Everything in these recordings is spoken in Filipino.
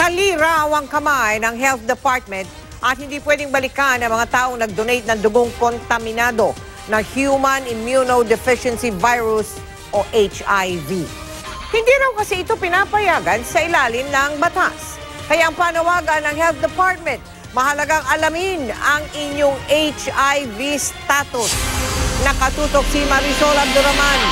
Naliraw ang kamay ng Health Department at hindi pwedeng balikan ang mga taong nag-donate ng dugong kontaminado na Human Immunodeficiency Virus o HIV. Hindi raw kasi ito pinapayagan sa ilalim ng batas. Kaya ang panawagan ng Health Department, mahalagang alamin ang inyong HIV status. Nakatutok si Marisol Abduraman.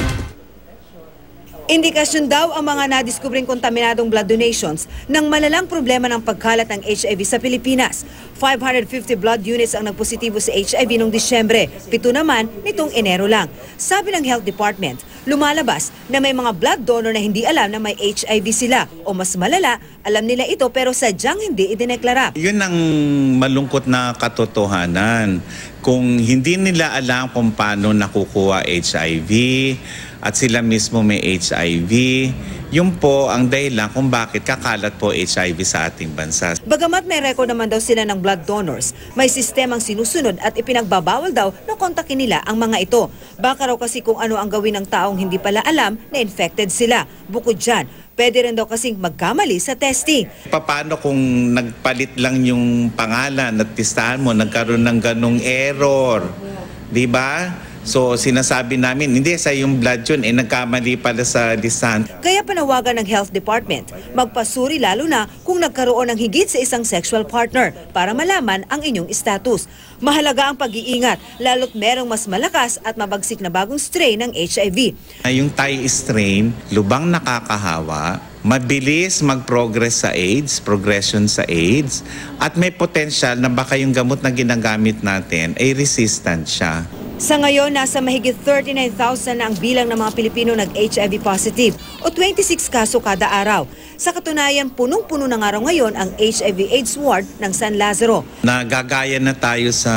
Indikasyon daw ang mga nadiskubreng kontaminadong blood donations ng malalang problema ng pagkalat ng HIV sa Pilipinas. 550 blood units ang nagpositibo sa HIV noong Disyembre, 7 naman nitong Enero lang. Sabi ng Health Department, lumalabas na may mga blood donor na hindi alam na may HIV sila o mas malala, alam nila ito pero sadyang hindi idineklara. Yun ang malungkot na katotohanan. Kung hindi nila alam kung paano nakukuha HIV at sila mismo may HIV, yun po ang dahilan kung bakit kakalat po HIV sa ating bansa. Bagamat may record naman daw sila ng blood donors, may sistemang sinusunod at ipinagbabawal daw na kontakin nila ang mga ito. Baka raw kasi kung ano ang gawin ng taong hindi pala alam na infected sila. Bukod dyan, pwede rin daw kasing magkamali sa testing. Paano kung nagpalit lang yung pangalan at listahan mo, nagkaroon ng ganong error? Di ba? So sinasabi namin, hindi sa yung blood yun, nagkamali pala sa listahan. Kaya panawagan ng Health Department, magpasuri lalo na kung nagkaroon ng higit sa isang sexual partner para malaman ang inyong status. Mahalaga ang pag-iingat, lalo't merong mas malakas at mabagsik na bagong strain ng HIV. Yung Thai strain, lubang nakakahawa, mabilis mag-progress sa AIDS, progression sa AIDS, at may potential na baka yung gamot na ginagamit natin ay resistant siya. Sa ngayon, nasa mahigit 39,000 na ang bilang ng mga Pilipino nag-HIV positive o 26 kaso kada araw. Sa katunayan, punong-puno na nga raw ngayon ang HIV/AIDS ward ng San Lazaro. Nagagaya na tayo sa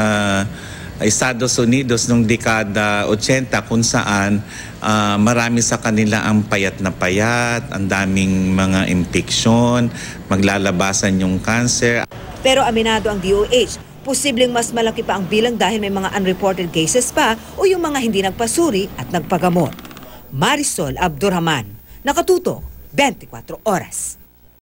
Estados Unidos noong dekada 80 kung saan marami sa kanila ang payat na payat, ang daming mga infeksyon, maglalabasan yung cancer. Pero aminado ang DOH, posibleng mas malaki pa ang bilang dahil may mga unreported cases pa o yung mga hindi nagpasuri at nagpagamot. Marisol Abduraman, nakatutok, 24 oras.